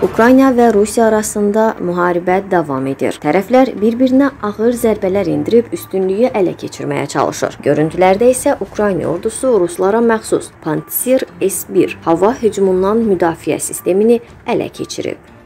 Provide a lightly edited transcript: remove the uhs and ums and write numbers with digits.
Ukrayna və Rusiya arasında müharibə davam edir. Tərəflər bir-birinə ağır zərbələr endirib üstünlüyü ələ keçirməyə çalışır. Görüntülərdə isə Ukrayna ordusu ruslara məxsus Pantsir S-1 hava hücumundan müdafiə sistemini ələ keçirib.